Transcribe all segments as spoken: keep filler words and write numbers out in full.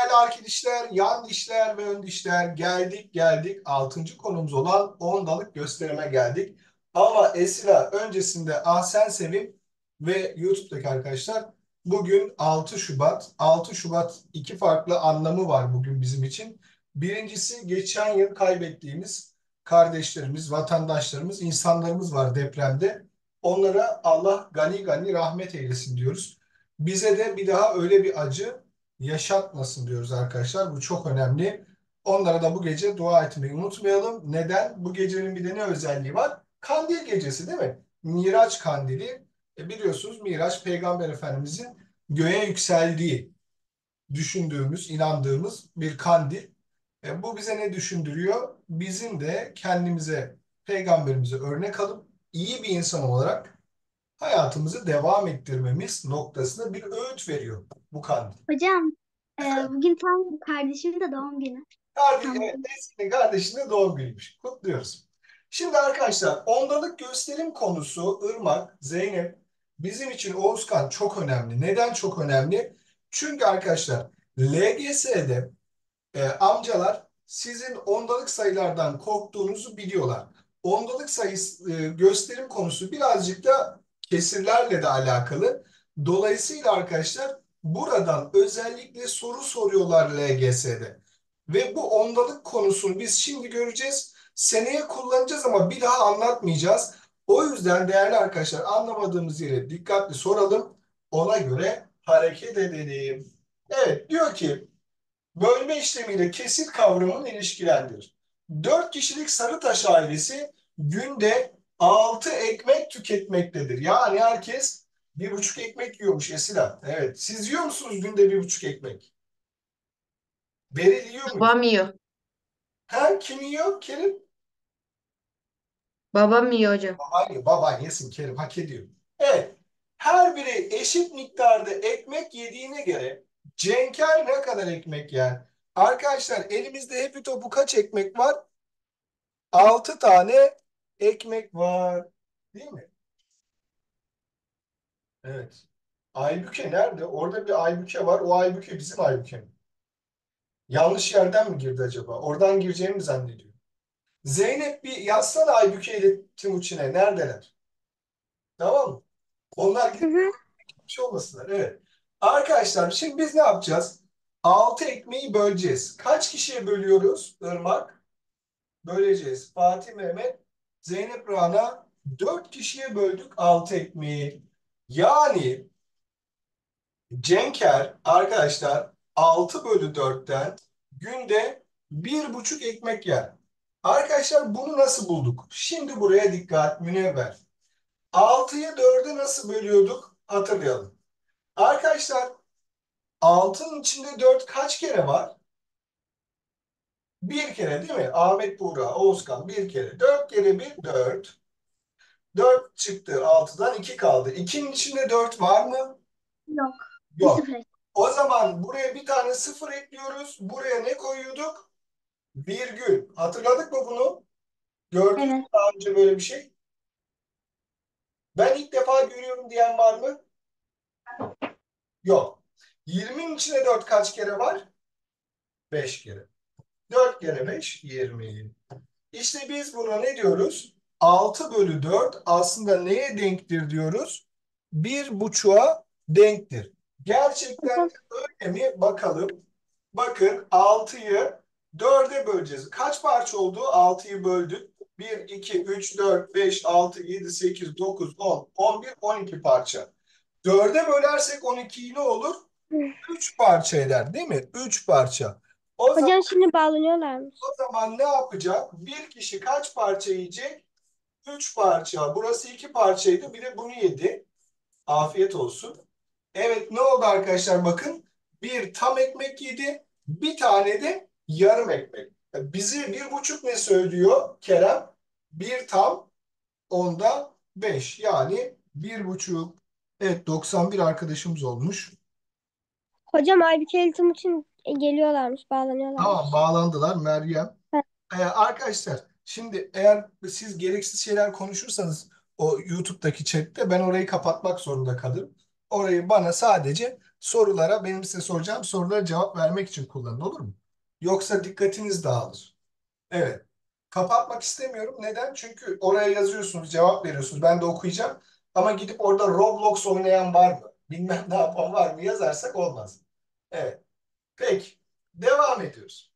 Değerli arka dişler, yan dişler ve ön dişler geldik geldik altıncı konumuz olan ondalık gösterime geldik. Ama Esra öncesinde Ahsen Sevim ve YouTube'daki arkadaşlar bugün altı Şubat. altı Şubat iki farklı anlamı var bugün bizim için. Birincisi geçen yıl kaybettiğimiz kardeşlerimiz, vatandaşlarımız, insanlarımız var depremde. Onlara Allah gani gani rahmet eylesin diyoruz. Bize de bir daha öyle bir acı yaşatmasın diyoruz arkadaşlar. Bu çok önemli. Onlara da bu gece dua etmeyi unutmayalım. Neden? Bu gecenin bir de ne özelliği var? Kandil gecesi değil mi? Miraç kandili. E biliyorsunuz Miraç Peygamber Efendimizin göğe yükseldiği düşündüğümüz, inandığımız bir kandil. E bu bize ne düşündürüyor? Bizim de kendimize, peygamberimize örnek alıp iyi bir insan olarak hayatımızı devam ettirmemiz noktasında bir öğüt veriyor bu kandil. Hocam, e, bugün tam kardeşimin de doğum günü. Kardeş, Tam evet, bugün. Nesli'nin kardeşinin doğum günüymüş. Kutluyoruz. Şimdi arkadaşlar ondalık gösterim konusu Irmak, Zeynep bizim için Oğuzkan çok önemli. Neden çok önemli? Çünkü arkadaşlar L G S'de e, amcalar sizin ondalık sayılardan korktuğunuzu biliyorlar. Ondalık sayısı e, gösterim konusu birazcık da kesirlerle de alakalı. Dolayısıyla arkadaşlar buradan özellikle soru soruyorlar L G S'de. Ve bu ondalık konusunu biz şimdi göreceğiz. Seneye kullanacağız ama bir daha anlatmayacağız. O yüzden değerli arkadaşlar anlamadığımız yere dikkatli soralım. Ona göre hareket edelim. Evet diyor ki bölme işlemiyle kesir kavramını ilişkilendirir. Dört kişilik Sarıtaş ailesi günde altı ekmek tüketmektedir. Yani herkes bir buçuk ekmek yiyormuş Esila. Evet. Siz yiyor musunuz günde bir buçuk ekmek? Beril yiyor muyuz? Babam yiyor. Her kim yiyor? Kerim? Babam yiyor hocam. Baban, baban yesin Kerim hak ediyor. Evet. Her biri eşit miktarda ekmek yediğine göre Cenker ne kadar ekmek yer? Arkadaşlar elimizde hepi topu kaç ekmek var? Altı tane ekmek var. Değil mi? Evet. Aybüke nerede? Orada bir Aybüke var. O Aybüke bizim Aybüke mi? Yanlış yerden mi girdi acaba? Oradan gireceğimi mi zannediyor? Zeynep bir yazsana Aybüke ile Timuçin'e. Neredeler? Tamam mı? Onlar Hı hı. gitmiş olmasınlar. Evet. Arkadaşlar şimdi biz ne yapacağız? Altı ekmeği böleceğiz. Kaç kişiye bölüyoruz Irmak? Böleceğiz. Fatih, Mehmet, Zeynep, Rana dört kişiye böldük altı ekmeği. Yani Cenker arkadaşlar altı bölü dörtten günde bir buçuk ekmek yer. Arkadaşlar bunu nasıl bulduk? Şimdi buraya dikkat Münevver. altıyı dörde nasıl bölüyorduk? Hatırlayalım. Arkadaşlar altının içinde dört kaç kere var? Bir kere değil mi? Ahmet Buğra, Oğuzkan bir kere. Dört kere bir, dört. Dört çıktı altıdan iki kaldı. ikinin içinde dört var mı? Yok. Bir Yok. sıfır. O zaman buraya bir tane sıfır ekliyoruz. Buraya ne koyuyorduk? Virgül. Hatırladık mı bunu? Gördünüz mü Evet. daha önce böyle bir şey? Ben ilk defa görüyorum diyen var mı? Yok. yirminin içinde dört kaç kere var? beş kere. dört kere beş, yirmi. İşte biz buna ne diyoruz? altı bölü dört aslında neye denktir diyoruz? Bir buçuğa denktir. Gerçekten Hocam, de öyle mi? Bakalım. Bakın altıyı dörde böleceğiz. Kaç parça oldu? altıyı böldük. bir, iki, üç, dört, beş, altı, yedi, sekiz, dokuz, on, on bir, on iki parça. dörde bölersek on ikiyi ne olur? üç parça eder değil mi? üç parça. O zaman hocam şimdi bağlanıyorlarmış. o zaman ne yapacak? Bir kişi kaç parça yiyecek? Üç parça. Burası iki parçaydı. Bir de bunu yedi. Afiyet olsun. Evet ne oldu arkadaşlar bakın. Bir tam ekmek yedi. Bir tane de yarım ekmek. Bizi bir buçuk ne söylüyor Kerem? Bir tam onda beş. Yani bir buçuk. Evet doksan bir arkadaşımız olmuş. Hocam Aybüke Eğitim için geliyorlarmış, Tamam bağlanıyorlarmış. bağlandılar Meryem. Ha, Ee, arkadaşlar şimdi eğer siz gereksiz şeyler konuşursanız o YouTube'daki chatte ben orayı kapatmak zorunda kalırım. Orayı bana sadece sorulara, benim size soracağım sorulara cevap vermek için kullanın, olur mu? Yoksa dikkatiniz dağılır. Evet. Kapatmak istemiyorum. Neden? Çünkü oraya yazıyorsunuz, cevap veriyorsunuz. Ben de okuyacağım. Ama gidip orada Roblox oynayan var mı? Bilmem ne yapan var mı yazarsak olmaz. Evet. Peki. Devam ediyoruz.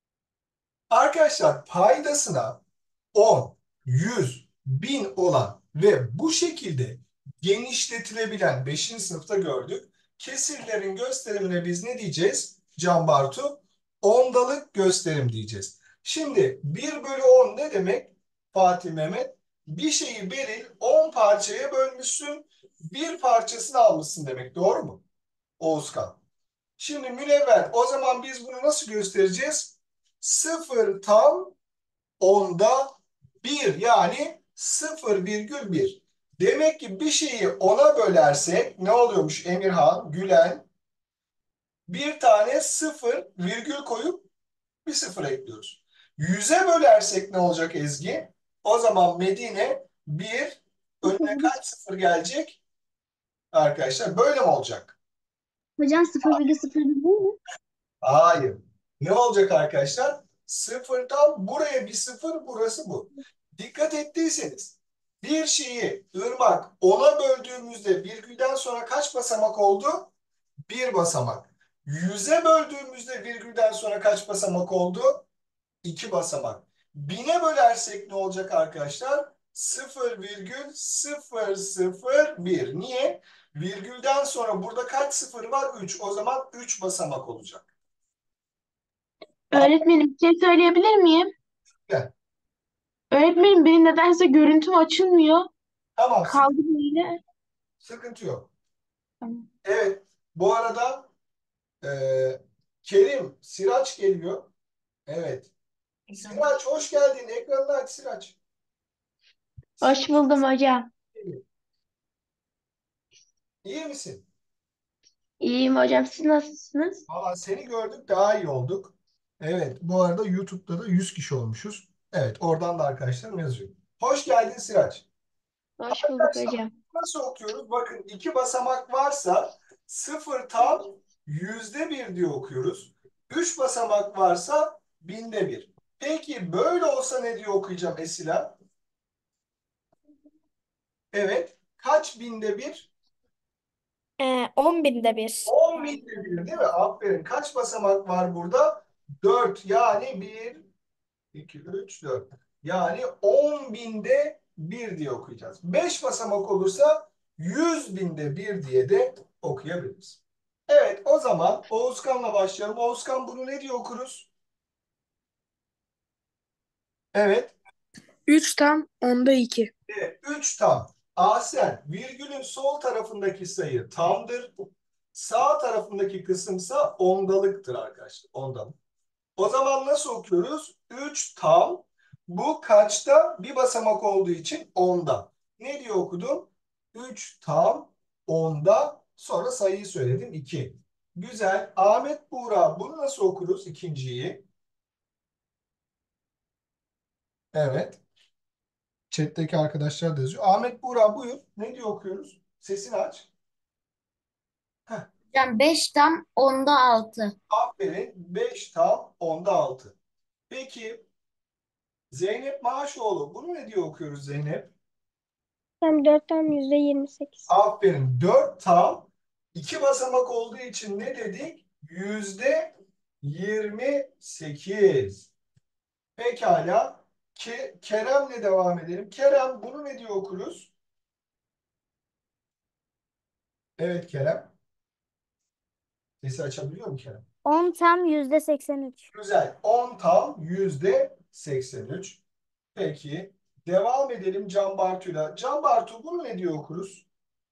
Arkadaşlar paydasına on, yüz, bin olan ve bu şekilde genişletilebilen beşinci sınıfta gördük. Kesirlerin gösterimine biz ne diyeceğiz? Can Bartu? Ondalık gösterim diyeceğiz. Şimdi bir bölü on ne demek Fatih Mehmet? Bir şeyi Beril on parçaya bölmüşsün, bir parçasını almışsın demek. Doğru mu Oğuzkan? Şimdi Münevver, o zaman biz bunu nasıl göstereceğiz? Sıfır tam onda bir, yani sıfır virgül bir. Demek ki bir şeyi ona bölersek ne oluyormuş Emirhan, Gülen? Bir tane sıfır virgül koyup bir sıfır ekliyoruz. Yüze bölersek ne olacak Ezgi? O zaman Medine bir, önüne kaç sıfır gelecek? Arkadaşlar böyle mi olacak? Hocam sıfır virgül sıfır değil mi? Hayır. Ne olacak arkadaşlar? Sıfırdan buraya bir sıfır, burası bu. Dikkat ettiyseniz bir şeyi ırmak ona böldüğümüzde virgülden sonra kaç basamak oldu? Bir basamak. Yüze böldüğümüzde virgülden sonra kaç basamak oldu? İki basamak. Bine bölersek ne olacak arkadaşlar? Sıfır virgül sıfır sıfır bir. Niye? Virgülden sonra burada kaç sıfır var? Üç. O zaman üç basamak olacak. Öğretmenim bir şey söyleyebilir miyim? Gel. Öğretmenim benim nedense görüntüm açılmıyor. Tamam, sık- Kaldı böyle. sıkıntı yok. Tamam. Evet, bu arada e, Kerim, Siraç geliyor. Evet. Siraç hoş geldin. Ekranını aç Siraç. Hoş buldum hocam. İyi misin? İyiyim hocam. Siz nasılsınız? Valla seni gördük, daha iyi olduk. Evet, bu arada YouTube'da da yüz kişi olmuşuz. Evet, oradan da arkadaşlarım yazıyor. Hoş geldin Siraç. Hoş bulduk Arkadaşlar hocam. nasıl okuyoruz? Bakın iki basamak varsa sıfır tam yüzde bir diye okuyoruz. Üç basamak varsa binde bir. Peki böyle olsa ne diye okuyacağım Esila? Evet. Kaç binde bir? Ee, on binde bir. On binde bir değil mi? Aferin. Kaç basamak var burada? Dört. Yani bir, iki, üç, dört. Yani on binde bir diye okuyacağız. Beş basamak olursa yüz binde bir diye de okuyabiliriz. Evet, o zaman Oğuzkan'la başlayalım. Oğuzkan, bunu ne diye okuruz? Evet. Üç tam onda iki. Evet, üç tam. Aslen virgülün sol tarafındaki sayı tamdır. Sağ tarafındaki kısımsa ondalıktır arkadaşlar. Ondalık. O zaman nasıl okuyoruz? üç tam. Bu kaçta? Bir basamak olduğu için onda. Ne diye okudum? üç tam onda. Sonra sayıyı söyledim iki. Güzel. Ahmet Buğra. Bunu nasıl okuruz ikinciyi? Evet. Chat'teki arkadaşlar da yazıyor. Ahmet Buğra buyur. Ne diye okuyoruz? Sesini aç. Heh, Hocam beş tam onda altı. aferin. beş tam onda altı. Peki Zeynep Maaşoğlu. Bunu ne diye okuyoruz Zeynep? Tam dört tam yüzde yirmi sekiz. Aferin. Dört tam iki basamak olduğu için ne dedik? Yüzde yirmi sekiz. Pekala. Ke Kerem'le devam edelim. Kerem, bunu ne diye okuruz? Evet Kerem. Sesi açabiliyor mu Kerem? On tam yüzde seksen üç. Güzel. On tam yüzde seksen üç. Peki. Devam edelim Can Bartu'yla. Can Bartu, bunu ne diye okuruz?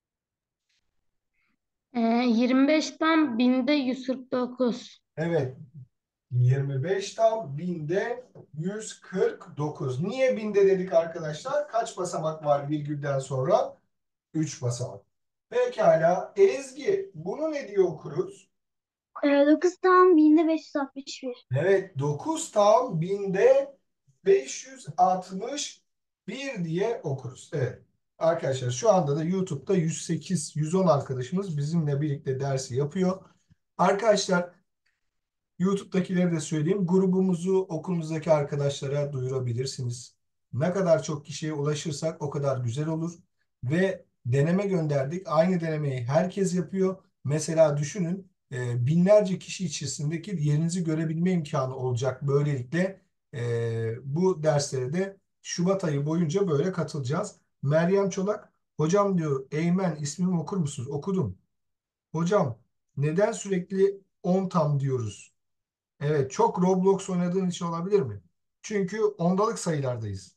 Ee, yirmi beşten binde yüz kırk dokuz. Evet. yirmi beş tam binde yüz kırk dokuz. Niye binde dedik arkadaşlar? Kaç basamak var virgülden sonra? Üç basamak. Pekala. Ezgi, bunu ne diye okuruz? Ee, dokuz tam binde beş yüz altmış bir. Evet, dokuz tam binde beş yüz altmış bir diye okuruz. Evet. Arkadaşlar şu anda da YouTube'da yüz sekiz yüz on arkadaşımız bizimle birlikte dersi yapıyor. Arkadaşlar YouTube'dakileri de söyleyeyim. Grubumuzu okulumuzdaki arkadaşlara duyurabilirsiniz. Ne kadar çok kişiye ulaşırsak o kadar güzel olur. Ve deneme gönderdik. Aynı denemeyi herkes yapıyor. Mesela düşünün e, binlerce kişi içerisindeki yerinizi görebilme imkanı olacak. Böylelikle e, bu derslere de Şubat ayı boyunca böyle katılacağız. Meryem Çolak, hocam diyor, Eymen ismimi okur musunuz? Okudum. Hocam neden sürekli on tam diyoruz? Evet, çok Roblox oynadığın için olabilir mi? Çünkü ondalık sayılardayız.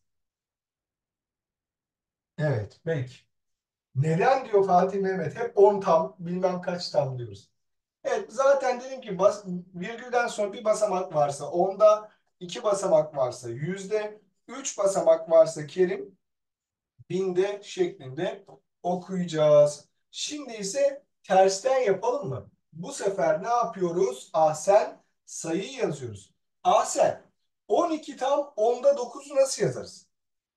Evet, peki. Neden diyor Fatih Mehmet? Hep on tam, bilmem kaç tam diyoruz. Evet, zaten dedim ki bas, virgülden sonra bir basamak varsa, onda iki basamak varsa, yüzde üç basamak varsa Kerim, binde şeklinde okuyacağız. Şimdi ise tersten yapalım mı? Bu sefer ne yapıyoruz? Ahsen sayıyı yazıyoruz. Ahsen on iki tam onda dokuzu nasıl yazarız?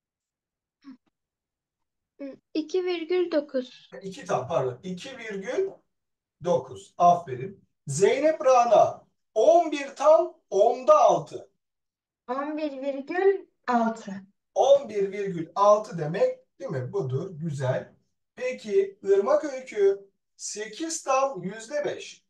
iki virgül dokuz. iki tam pardon. iki virgül dokuz. Aferin. Zeynep Rana on bir tam onda altı. on bir virgül altı. on bir virgül altı demek değil mi? Budur. Güzel. Peki Irmak Öykü sekiz tam yüzde beş.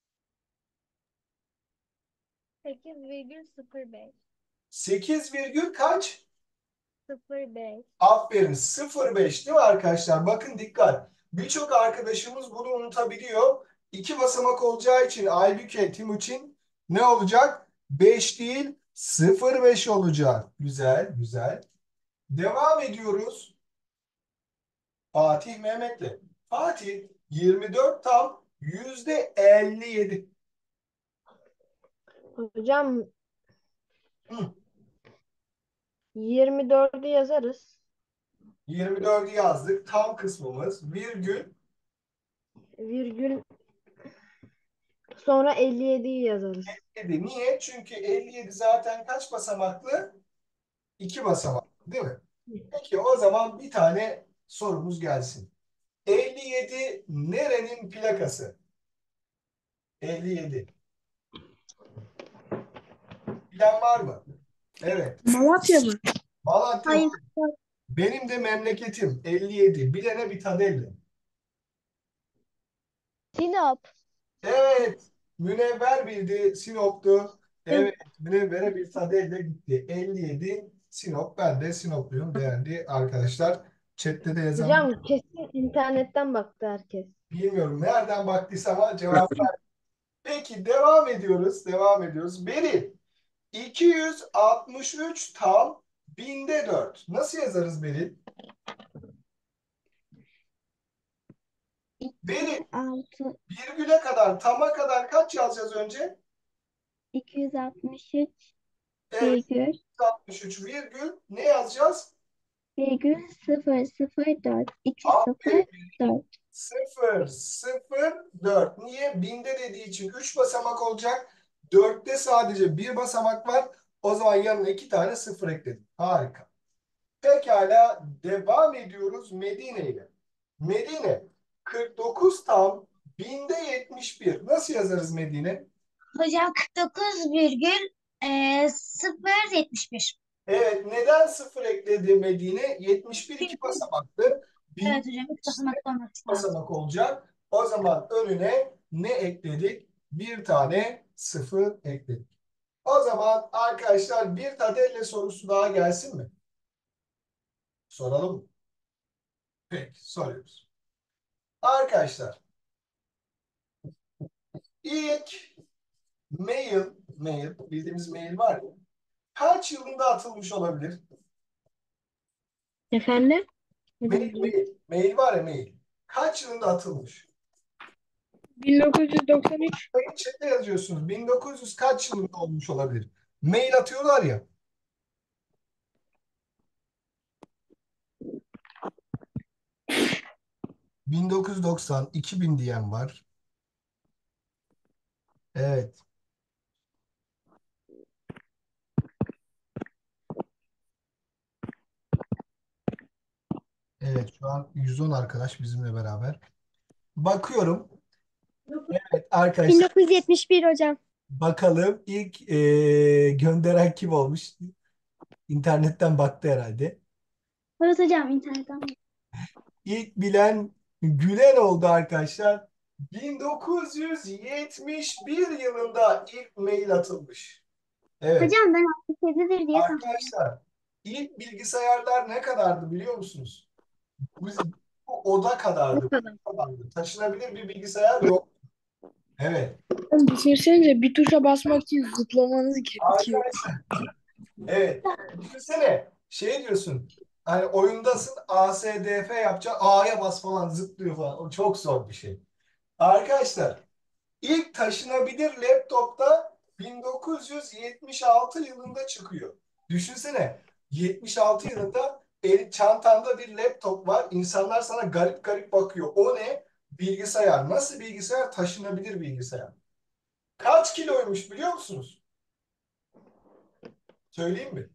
sekiz virgül sıfır beş. sekiz virgül kaç? sıfır beş. Aferin. sıfır virgül beş değil mi arkadaşlar? Bakın dikkat. Birçok arkadaşımız bunu unutabiliyor. İki basamak olacağı için Aybüke, Timuçin ne olacak? beş değil sıfır virgül beş olacak. Güzel, güzel. Devam ediyoruz. Fatih Mehmet'le. Fatih yirmi dört tam yüzde elli yedi. Hocam Hı, yirmi dördü yazarız. yirmi dördü yazdık. Tam kısmımız virgül Virgül sonra elli yediyi yazarız. yedi. Niye? Çünkü elli yedi zaten kaç basamaklı? iki basamaklı değil mi? Peki o zaman bir tane sorumuz gelsin. elli yedi nerenin plakası? elli yedi. Bilen var mı? Evet. Malatya mı? Malatya Hayır. benim de memleketim. elli yedi. Bilene bir Tadelli. Sinop. Evet. Münevver bildi. Sinop'tu. Evet. Münevver'e bir Tadelli gitti. elli yedi Sinop. Ben de Sinopluyum değerli arkadaşlar. Chat'te de yazan Hocam kesin internetten baktı herkes. bilmiyorum nereden baktıysa ama cevap ver. Peki devam ediyoruz. Devam ediyoruz. Beril. iki yüz altmış üç tam binde dört. Nasıl yazarız Beril? Beril altı. virgüle kadar, tama kadar kaç yazacağız önce? iki yüz altmış üç Evet, virgül altmış üç virgül ne yazacağız? virgül sıfır sıfır dört. iki Aferin. sıfır dört. sıfır sıfır dört. Niye? Binde dediği için üç basamak olacak. dörtte sadece bir basamak var. O zaman yanına iki tane sıfır ekledim. Harika. Pekala devam ediyoruz Medine ile. Medine kırk dokuz tam binde yetmiş bir. Nasıl yazarız Medine? Hocam kırk dokuz virgül sıfır yetmiş bir. Evet, neden sıfır ekledi Medine? yetmiş bir iki basamaklı. Evet bin hocam üç basamaklı olması lazım. basamak olacak. O zaman önüne ne ekledik? Bir tane sıfır ekledik. O zaman arkadaşlar bir Tadelle sorusu daha gelsin mi? Soralım mı? Peki, soruyoruz. Arkadaşlar ilk mail, mail, bildiğimiz mail var ya, kaç yılında atılmış olabilir? Efendim? Mail, mail, mail var ya mail. Kaç yılında atılmış? bin dokuz yüz doksan üç. Sayın chat'te yazıyorsunuz. bin dokuz yüz kaç yılında olmuş olabilir? Mail atıyorlar ya. bin dokuz yüz doksan, iki bin diyen var. Evet. Evet. Evet, şu an yüz on arkadaş bizimle beraber. Bakıyorum. Evet arkadaşlar, bin dokuz yüz yetmiş bir hocam. bakalım ilk e, gönderen kim olmuş? İnternetten baktı herhalde. Evet hocam internetten. İlk bilen Gülen oldu arkadaşlar. bin dokuz yüz yetmiş bir yılında ilk mail atılmış. Evet Hocam ben altı yedidir diye tahmin ettim. arkadaşlar, ilk bilgisayarlar ne kadardı biliyor musunuz? Bu, bu oda Ne kadardı. kadar? kadardı. Taşınabilir bir bilgisayar yok. Evet. Düşünsenize bir tuşa basmak için zıplamanız gerekiyor. Arkadaşlar, evet. Düşünsene, şey diyorsun. Hani oyundasın, A S D F yapacaksın. A'ya bas falan, zıplıyor falan. O çok zor bir şey. Arkadaşlar, ilk taşınabilir laptop da bin dokuz yüz yetmiş altı yılında çıkıyor. Düşünsene, yetmiş altı yılında el, çantanda bir laptop var. İnsanlar sana garip garip bakıyor. O ne? Bilgisayar. Nasıl bilgisayar? Taşınabilir bilgisayar. Kaç kiloymuş biliyor musunuz? Söyleyeyim mi?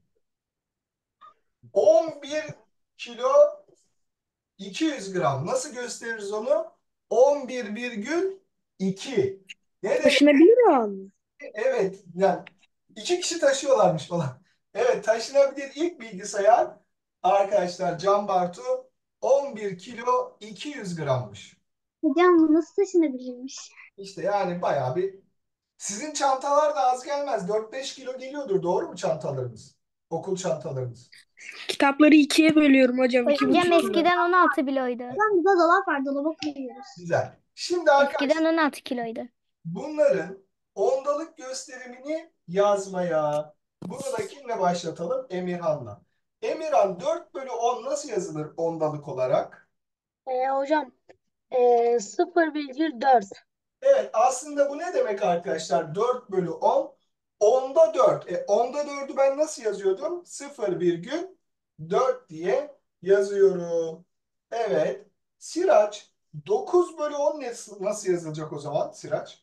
on bir kilo iki yüz gram. Nasıl gösteririz onu? on bir virgül iki. Ne demek? Taşınabilir mi? Evet, yani iki kişi taşıyorlarmış falan. Evet, taşınabilir ilk bilgisayar arkadaşlar Can Bartu on bir kilo iki yüz grammış. Hocam bu nasıl taşınabilirmiş? İşte yani bayağı bir. Sizin çantalar da az gelmez. dört beş kilo geliyordur. Doğru mu çantalarınız? Okul çantalarınız. Kitapları ikiye bölüyorum hocam. iki Hocam buçuk kilo. eskiden on altı kiloydu. Hocam burada dolap var. Dolaba koyuyoruz. Güzel. Şimdi arkadaşlar, Eskiden on altı kiloydu. bunların ondalık gösterimini yazmaya. Bunu da kimle başlatalım? Emirhan'la. Emirhan, dört bölü on nasıl yazılır ondalık olarak? Ee, hocam ee, sıfır virgül dört. Evet, aslında bu ne demek arkadaşlar? dört bölü on. Onda dört. E, onda dördü ben nasıl yazıyordum? sıfır virgül dört diye yazıyorum. Evet. Siraç, dokuz bölü on nasıl, nasıl yazılacak o zaman Siraç?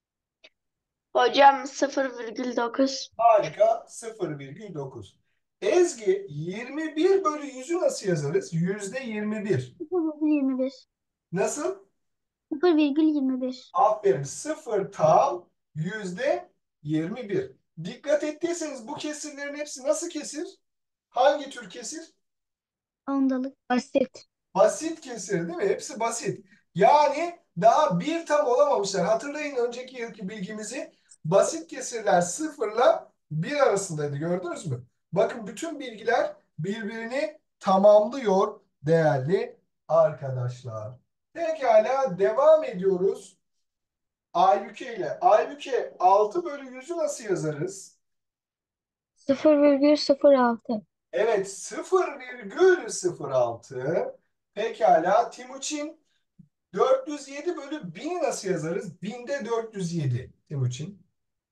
Hocam sıfır virgül dokuz. Harika. sıfır virgül dokuz. Ezgi, yirmi bir bölü yüzü nasıl yazarız? Yüzde yirmi bir. sıfır virgül yirmi bir. Nasıl? sıfır virgül yirmi bir. Aferin. Sıfır tam yüzde yirmi bir. Dikkat ettiyseniz bu kesirlerin hepsi nasıl kesir? Hangi tür kesir? Ondalık. Basit. Basit kesir değil mi? Hepsi basit. Yani daha bir tam olamamışlar. Hatırlayın önceki yılki bilgimizi. Basit kesirler sıfırla bir arasındaydı. Gördünüz mü? Bakın bütün bilgiler birbirini tamamlıyor değerli arkadaşlar. Pekala devam ediyoruz. Aybüke ile. Aybüke, altı bölü yüzü nasıl yazarız? sıfır virgül sıfır altı. Evet, sıfır virgül sıfır altı. Pekala Timuçin, dört yüz yedi bölü bini nasıl yazarız? Binde dört yüz yedi Timuçin.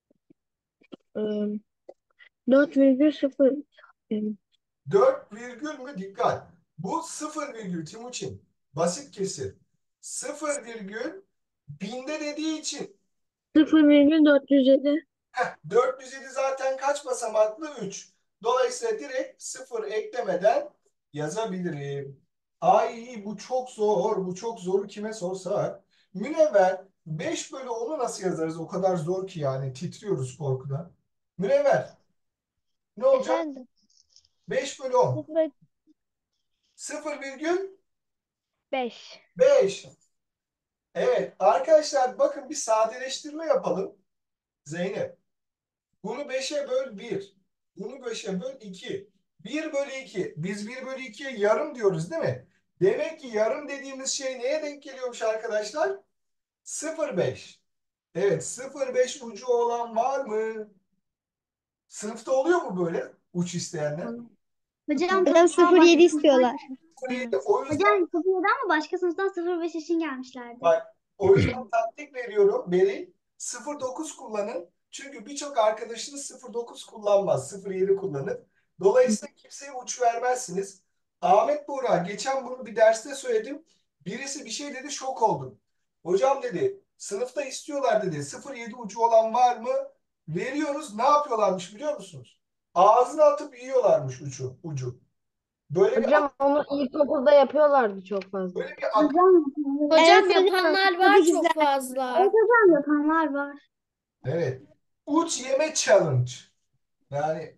dört virgül sıfır. dört virgül mü? Dikkat. Bu sıfır virgül Timuçin. Basit kesir. sıfır virgül binde dediği için sıfır virgül dört yüz yedi. dört yüz yedi zaten kaç basamaklı? üç. Dolayısıyla direkt sıfır eklemeden yazabilirim. Ay bu çok zor. Bu çok zoru kime sorsak. Münevver, beş bölü onu nasıl yazarız? O kadar zor ki yani. Titriyoruz korkudan. Münevver ne olacak? Efendim. beş bölü on. sıfır sıfır virgül beş. beş. Evet arkadaşlar bakın bir sadeleştirme yapalım. Zeynep. Bunu beşe böl bir. Bunu beşe böl iki. bir bölü iki. Biz bir bölü ikiye yarım diyoruz değil mi? Demek ki yarım dediğimiz şey neye denk geliyormuş arkadaşlar? sıfır virgül beş. Evet, sıfır virgül beş ucu olan var mı? Sınıfta oluyor mu böyle uç isteyenler? Hocam Hocam sınıftan sıfır virgül yedi başka istiyorlar. sınıftan- Evet. Evet. O yüzden Hocam sıfır virgül yedi ama başka sınıftan sıfır virgül beş için gelmişlerdi. bak, o yüzden taktik veriyorum. Beril, sıfır virgül dokuz kullanın. Çünkü birçok arkadaşınız sıfır virgül dokuz kullanmaz. sıfır virgül yedi kullanır. Dolayısıyla kimseye uç vermezsiniz. Ahmet Buğra, geçen bunu bir derste söyledim. Birisi bir şey dedi, şok oldum. Hocam dedi, sınıfta istiyorlar dedi. sıfır virgül yedi ucu olan var mı? Veriyoruz. Ne yapıyorlarmış biliyor musunuz? Ağzına atıp yiyorlarmış ucu. ucu. Böyle bir Hocam onu ilkokulda yapıyorlardı çok fazla. böyle bir ak- Hocam, Hocam evet, yapanlar hocam, var tadı çok güzel. fazla. Evet hocam, yapanlar var. evet. Uç yeme challenge. Yani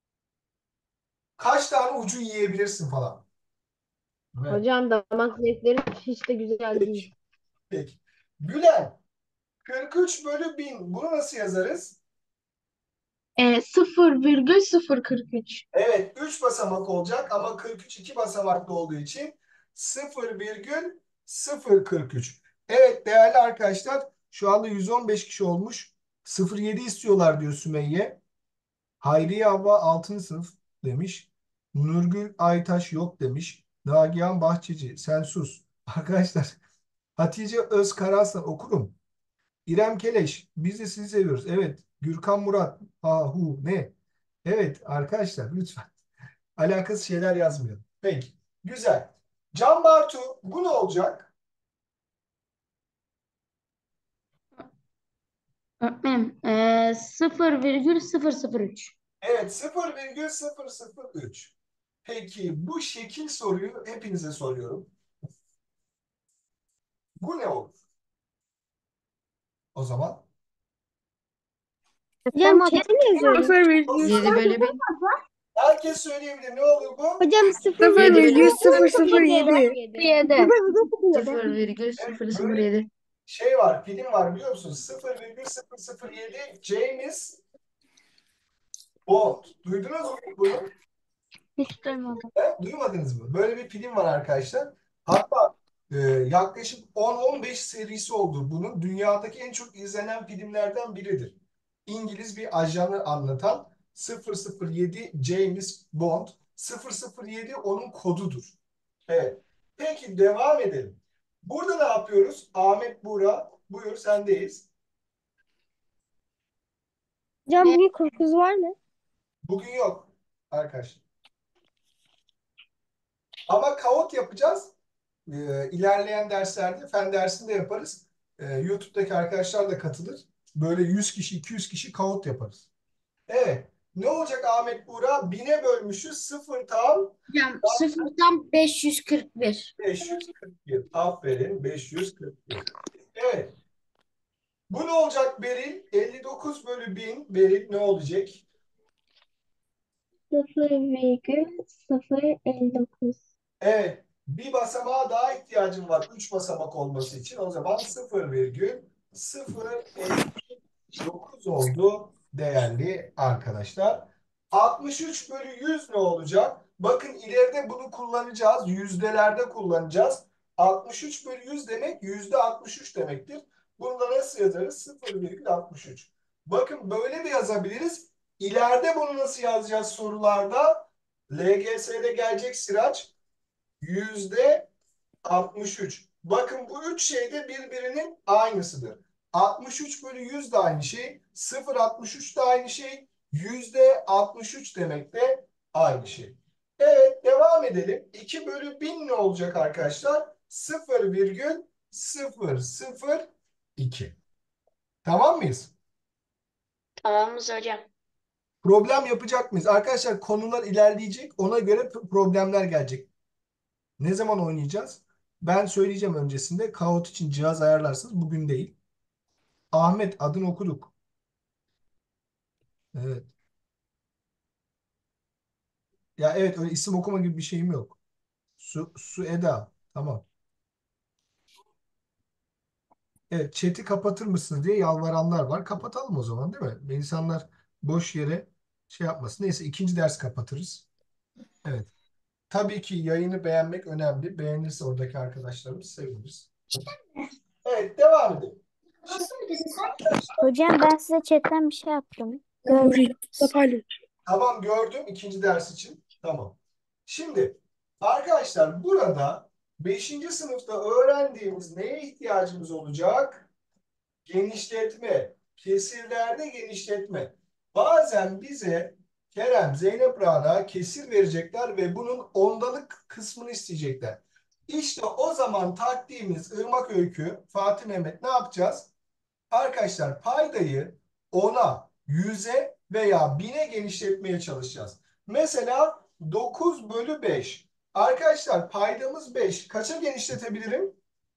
kaç tane ucu yiyebilirsin falan. Evet. Hocam damak zevkleri hiç de güzel Peki. değil. Peki. Gülen. kırk üç bölü bin. Bunu nasıl yazarız? E, sıfır virgül sıfır kırk üç. Evet. üç basamak olacak ama kırk üç iki basamaklı olduğu için sıfır virgül sıfır kırk üç. Evet değerli arkadaşlar şu anda yüz on beş kişi olmuş. sıfır virgül yedi istiyorlar diyor Sümeyye. Hayriye Havva altıncı sınıf demiş. Nurgül Aytaş yok demiş. Nagihan Bahçeci sen sus. Arkadaşlar Hatice Özkaraslan okurum. İrem Keleş biz de sizi seviyoruz. Evet. Gürkan Murat. Ha hu ne? Evet arkadaşlar lütfen. Alakasız şeyler yazmayalım. Peki. Güzel. Can Bartu bu ne olacak? Öğretmenim, e, sıfır virgül sıfır sıfır üç. Evet sıfır virgül sıfır sıfır üç. Peki bu şekil soruyu hepinize soruyorum. Bu ne olur? O zaman Hocam çete mi yazıyoruz? sıfır virgül yedi bölü bin. herkes söyleyebilir. Ne olur bu? Hocam sıfır sıfır Yedi virgül bölü sıfır sıfır yedi. Yedi. sıfır virgül sıfır sıfır Böyle yedi. şey var, film var biliyor musunuz? sıfır virgül sıfır sıfır yedi James Bond. Duydunuz mu bunu? Hiç duymadım. He? Duymadınız mı? Böyle bir film var arkadaşlar. Hatta e, yaklaşık on on beş serisi oldu bunun. Dünyadaki en çok izlenen filmlerden biridir. İngiliz bir ajanı anlatan sıfır sıfır yedi James Bond. sıfır sıfır yedi onun kodudur. Evet. Peki devam edelim. Burada ne yapıyoruz? Ahmet Buğra, buyur sendeyiz. Hocam bugün korkuz var mı? Bugün yok arkadaşlar. Ama kağıt yapacağız. Ee, ilerleyen derslerde fen dersinde yaparız. Ee, YouTube'daki arkadaşlar da katılır. Böyle yüz kişi, iki yüz kişi kağıt yaparız. Evet. Ne olacak Ahmet Buğra? Bine bölmüşüz. Sıfır tam Hocam sıfırdan beş yüz kırk bir. beş yüz kırk bir. Aferin beş yüz kırk bir. Evet. Bu ne olacak Beril? elli dokuz bölü bin. Beril ne olacak? sıfır virgül sıfır elli dokuz. Evet. Bir basamağa daha ihtiyacım var. Üç basamak olması için. O zaman sıfır virgül sıfır elli dokuz oldu değerli arkadaşlar. altmış üç bölü yüz ne olacak? Bakın ileride bunu kullanacağız. Yüzdelerde kullanacağız. altmış üç bölü yüz demek yüzde altmış üç demektir. Bunu da nasıl yazarız? sıfır virgül altmış üç. Bakın böyle de yazabiliriz. İleride bunu nasıl yazacağız sorularda? L G S'de gelecek Sıraç. Yüzde altmış üç. Bakın bu üç şey de birbirinin aynısıdır. altmış üç bölü yüz de aynı şey. sıfır virgül altmış üç de aynı şey. Yüzde altmış üç demek de aynı şey. Evet devam edelim. iki bölü bin ne olacak arkadaşlar? sıfır virgül sıfır sıfır iki. Tamam mıyız? Tamamız hocam. Problem yapacak mıyız? Arkadaşlar konular ilerleyecek. Ona göre problemler gelecek. Ne zaman oynayacağız? Ben söyleyeceğim öncesinde. Kahoot için cihaz ayarlarsınız. Bugün değil. Ahmet adını okuduk. Evet. Ya evet öyle isim okuma gibi bir şeyim yok. Su, Su Eda. Tamam. Evet chat'i kapatır mısınız diye yalvaranlar var. Kapatalım o zaman değil mi? İnsanlar boş yere şey yapmasın. Neyse ikinci ders kapatırız. Evet. Tabii ki yayını beğenmek önemli. Beğenirse oradaki arkadaşlarımız seviniriz. Evet devam edelim. Hocam ben size chatten bir şey yaptım. YouTube'da paylaş. Tamam gördüm ikinci ders için. Tamam. Şimdi arkadaşlar burada beşinci sınıfta öğrendiğimiz neye ihtiyacımız olacak? Genişletme. Kesirlerde genişletme. Bazen bize Kerem, Zeynep Rana kesir verecekler ve bunun ondalık kısmını isteyecekler. İşte o zaman taktiğimiz Irmak Öykü, Fatih Mehmet ne yapacağız? Arkadaşlar paydayı ona, yüze veya bine genişletmeye çalışacağız. Mesela dokuz bölü beş. Arkadaşlar paydamız beş. Kaça genişletebilirim?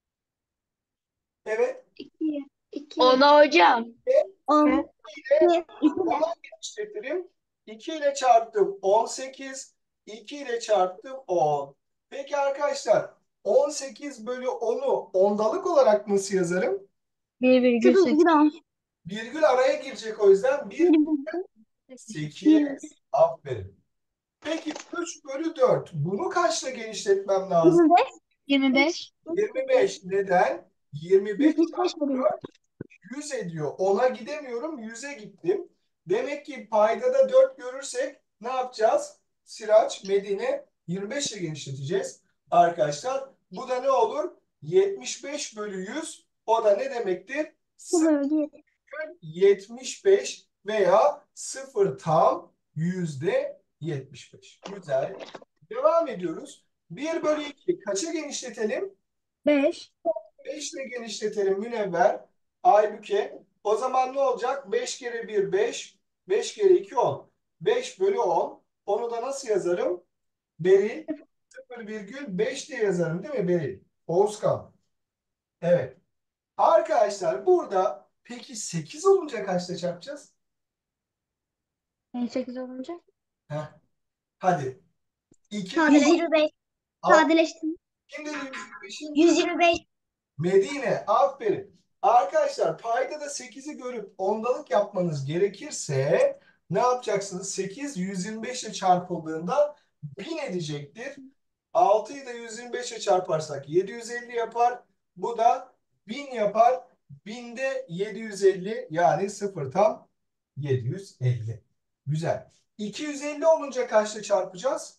Evet. İki. İki. Ona hocam. On. İki. İki. Ona genişletirim. iki ile çarptım on sekiz. iki ile çarptım on. Peki arkadaşlar on sekiz bölü onu ondalık olarak nasıl yazarım? bir virgül Sıfır sekiz. virgül on. Virgül araya girecek o yüzden bir Bir virgül sekiz. Aferin. Peki üç bölü dört. Bunu kaçla genişletmem lazım? yirmi beş. yirmi beş. Neden? yirmi beş yetmiş beş bölü yüz ediyor. ona gidemiyorum. yüze gittim. Demek ki paydada dört görürsek ne yapacağız? Siraç, Medine yirmi beş ile genişleteceğiz. Arkadaşlar bu da ne olur? yetmiş beş bölü yüz. O da ne demektir? sıfır virgül yedi. yetmiş beş veya sıfır tam yüzde yetmiş beş. Güzel. Devam ediyoruz. bir bölü iki kaça genişletelim? beş. beş ile genişletelim Münevver. Aybüke. O zaman ne olacak? beş kere bir beş. beş kere iki on. beş bölü on. Onu da nasıl yazarım? Beril sıfır virgül beş diye yazarım değil mi Beril? Oğuzkan. Evet. Arkadaşlar burada peki sekiz olunca kaçta çarpacağız? sekiz olunca. Heh. Hadi. iki Sadeleştim. yüz yirmi beş. Sadeleştim. Kim dedi yüz yirmi beşi? yüz yirmi beş. Medine. Aferin. Arkadaşlar paydada sekizi görüp ondalık yapmanız gerekirse ne yapacaksınız? sekiz yüz yirmi beş ile çarpıldığında bin edecektir. altıyı da yüz yirmi beş ile çarparsak yedi yüz elli yapar. Bu da bin yapar. binde yedi yüz elli yani sıfır tam yedi yüz elli. Güzel. iki yüz elli olunca kaçla çarpacağız?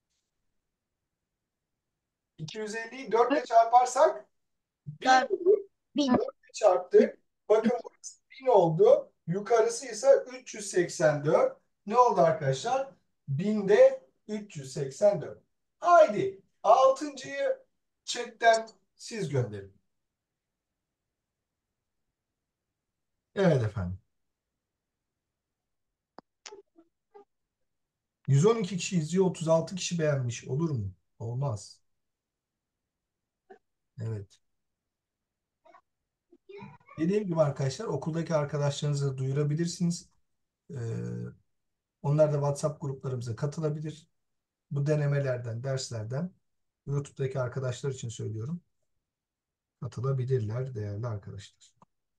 iki yüz elliyi dört ile çarparsak bin olur. bin. dört ile çarptık. Bakın burası bin oldu. Yukarısı ise üç yüz seksen dört. Ne oldu arkadaşlar? binde üç yüz seksen dört. Haydi altıncıyı chatten siz gönderin. Evet efendim. yüz on iki kişi izliyor, otuz altı kişi beğenmiş. Olur mu? Olmaz. Evet. Dediğim gibi arkadaşlar okuldaki arkadaşlarınızı duyurabilirsiniz. Ee, onlar da WhatsApp gruplarımıza katılabilir. Bu denemelerden, derslerden YouTube'daki arkadaşlar için söylüyorum. Katılabilirler değerli arkadaşlar.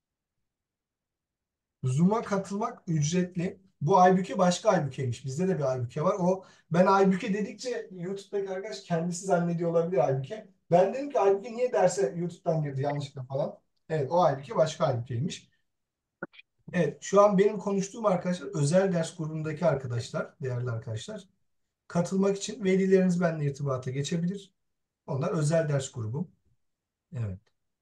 Zoom'a katılmak ücretli. Bu Aybüke başka Aybüke'ymiş. Bizde de bir Aybüke var. O ben Aybüke dedikçe YouTube'daki arkadaş kendisi zannediyor olabilir Aybüke. Ben dedim ki Aybüke niye derse YouTube'dan girdi yanlışlıkla falan. Evet o Aybüke başka Aybüke'ymiş. Evet şu an benim konuştuğum arkadaşlar özel ders grubundaki arkadaşlar, değerli arkadaşlar. Katılmak için velileriniz benimle irtibata geçebilir. Onlar özel ders grubum. Evet.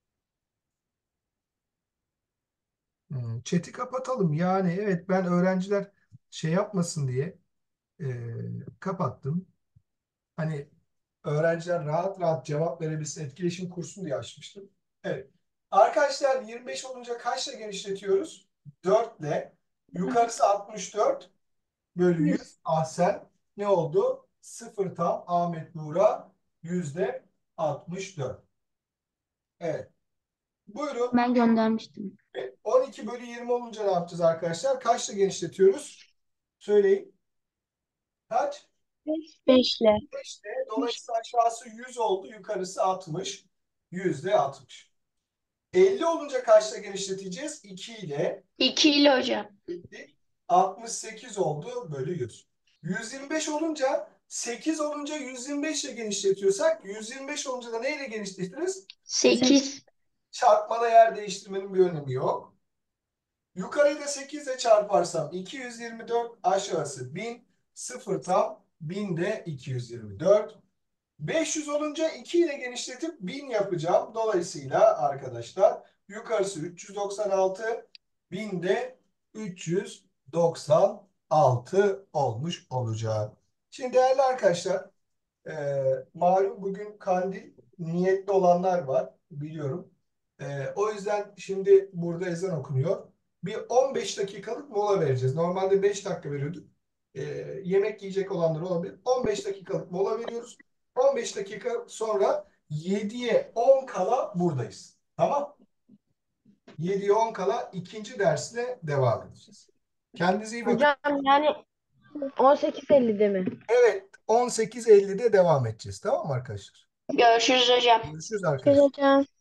Hmm, Chat'i kapatalım. Yani evet ben öğrenciler şey yapmasın diye e, kapattım. Hani öğrenciler rahat rahat cevap verebilsin, etkileşim kursun diye açmıştım. Evet. Arkadaşlar yirmi beş olunca kaçla genişletiyoruz? dört ile. Yukarısı altmış dört bölü yüz. Ahsen ne oldu? sıfır tam Ahmet Buğra yüzde altmış dört. Evet. Buyurun. Ben göndermiştim. Evet, on iki bölü yirmi olunca ne yapacağız arkadaşlar? Kaçla genişletiyoruz? Söyleyin. Kaç? beş ile. beş ile. Dolayısıyla aşağısı yüz oldu. Yukarısı altmış. yüzde altmış. elli olunca kaçla genişleteceğiz? iki ile. iki ile hocam. altmış sekiz oldu bölü yüz. yüz yirmi beş olunca sekiz olunca yüz yirmi beş ile genişletiyorsak yüz yirmi beş olunca da neyle genişletiriz? sekiz. Çarpmada yer değiştirmenin bir önemi yok. Yukarıyı da sekiz ile çarparsam iki yüz yirmi dört aşağısı bin. sıfır tam binde iki yüz yirmi dört. beş yüz olunca iki ile genişletip bin yapacağım. Dolayısıyla arkadaşlar yukarısı üç yüz doksan altı, binde üç yüz doksan altı olmuş olacak. Şimdi değerli arkadaşlar e, malum bugün kandil niyetli olanlar var biliyorum. E, o yüzden şimdi burada ezan okunuyor. Bir on beş dakikalık mola vereceğiz. Normalde beş dakika veriyorduk. e, yemek yiyecek olanlar olabilir. on beş dakikalık mola veriyoruz. on beş dakika sonra yediye on kala buradayız. Tamam. yediye on kala ikinci dersle devam edeceğiz. Kendinize iyi bakın. Hocam yani on sekiz ellide mi? Evet, on sekiz ellide devam edeceğiz. Tamam mı arkadaşlar? Görüşürüz hocam. Görüşürüz arkadaşlar. Hocam.